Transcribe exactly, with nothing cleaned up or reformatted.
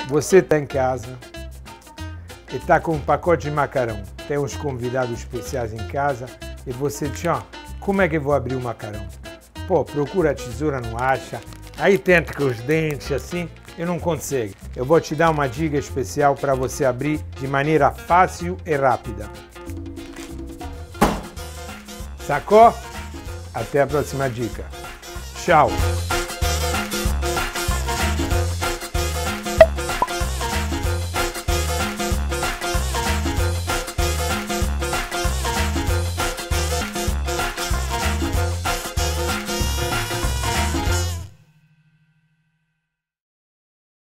Você está em casa e está com um pacote de macarrão. Tem uns convidados especiais em casa e você diz, ó, como é que eu vou abrir o macarrão? Pô, procura a tesoura, não acha. Aí tenta com os dentes assim e não consegue. Eu vou te dar uma dica especial para você abrir de maneira fácil e rápida. Sacou? Até a próxima dica. Tchau!